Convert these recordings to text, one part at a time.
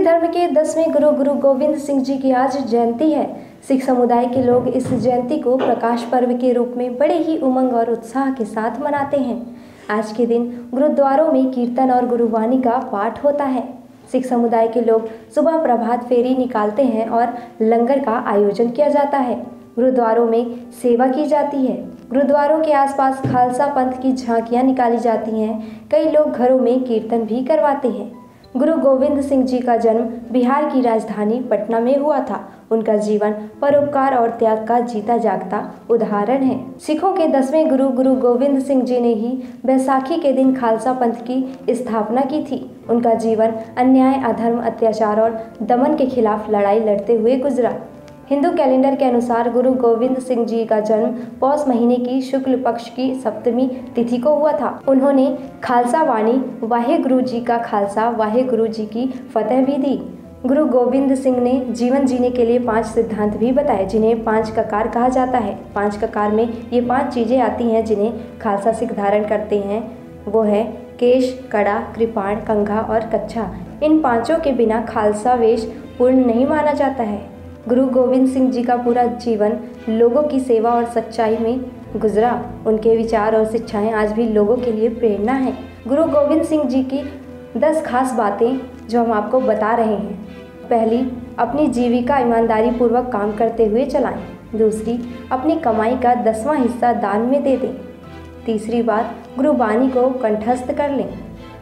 धर्म के 10वें गुरु गुरु गोविंद सिंह जी की आज जयंती है। सिख समुदाय के लोग इस जयंती को प्रकाश पर्व के रूप में बड़े ही उमंग और उत्साह के साथ मनाते हैं। आज के दिन गुरुद्वारों में कीर्तन और गुरुवाणी का पाठ होता है। सिख समुदाय के लोग सुबह प्रभात फेरी निकालते हैं और लंगर का आयोजन किया जाता है। गुरुद्वारों में सेवा की जाती है। गुरुद्वारों के आसपास खालसा पंथ की झांकियां निकाली जाती हैं। कई लोग घरों में कीर्तन भी करवाते हैं। गुरु गोविंद सिंह जी का जन्म बिहार की राजधानी पटना में हुआ था। उनका जीवन परोपकार और त्याग का जीता जागता उदाहरण है। सिखों के 10वें गुरु गुरु गोविंद सिंह जी ने ही बैसाखी के दिन खालसा पंथ की स्थापना की थी। उनका जीवन अन्याय, अधर्म, अत्याचार और दमन के खिलाफ लड़ाई लड़ते हुए गुजरा। हिंदू कैलेंडर के अनुसार गुरु गोविंद सिंह जी का जन्म पौष महीने की शुक्ल पक्ष की सप्तमी तिथि को हुआ था। उन्होंने खालसा वाणी वाहे गुरु जी का खालसा वाहे गुरु जी की फतह भी दी। गुरु गोविंद सिंह ने जीवन जीने के लिए 5 सिद्धांत भी बताए, जिन्हें 5 ककार कहा जाता है। 5 ककार में ये 5 चीज़ें आती हैं जिन्हें खालसा सिख धारण करते हैं। वो है केश, कड़ा, कृपाण, कंघा और कच्छा। इन 5 के बिना खालसा वेश पूर्ण नहीं माना जाता है। गुरु गोविंद सिंह जी का पूरा जीवन लोगों की सेवा और सच्चाई में गुजरा। उनके विचार और शिक्षाएं आज भी लोगों के लिए प्रेरणा हैं। गुरु गोविंद सिंह जी की 10 खास बातें जो हम आपको बता रहे हैं। पहली, अपनी जीविका ईमानदारी पूर्वक काम करते हुए चलाएं। दूसरी, अपनी कमाई का 10वां हिस्सा दान में दे दें। तीसरी बात, गुरुवाणी को कंठस्थ कर लें।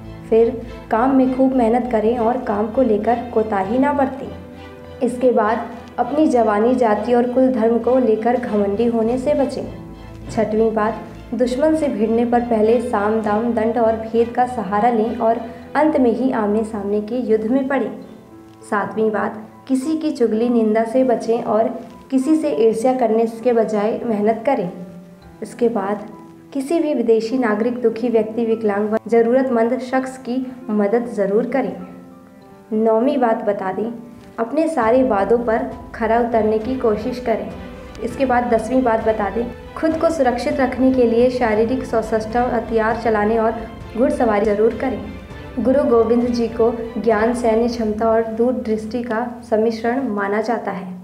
फिर काम में खूब मेहनत करें और काम को लेकर कोताही ना बरतें। इसके बाद अपनी जवानी, जाति और कुल धर्म को लेकर घमंडी होने से बचें। छठवीं बात, दुश्मन से भिड़ने पर पहले साम, दाम, दंड और भेद का सहारा लें और अंत में ही आमने सामने के युद्ध में पड़ें। सातवीं बात, किसी की चुगली, निंदा से बचें और किसी से ईर्ष्या करने के बजाय मेहनत करें। इसके बाद किसी भी विदेशी नागरिक, दुखी व्यक्ति, विकलांग व ज़रूरतमंद शख्स की मदद ज़रूर करें। 9वीं बात बता दें, अपने सारे वादों पर खरा उतरने की कोशिश करें। इसके बाद 10वीं बात बता दें, खुद को सुरक्षित रखने के लिए शारीरिक सशस्त्र हथियार चलाने और घुड़सवारी जरूर करें। गुरु गोविंद जी को ज्ञान, सैन्य क्षमता और दूरदृष्टि का सम्मिश्रण माना जाता है।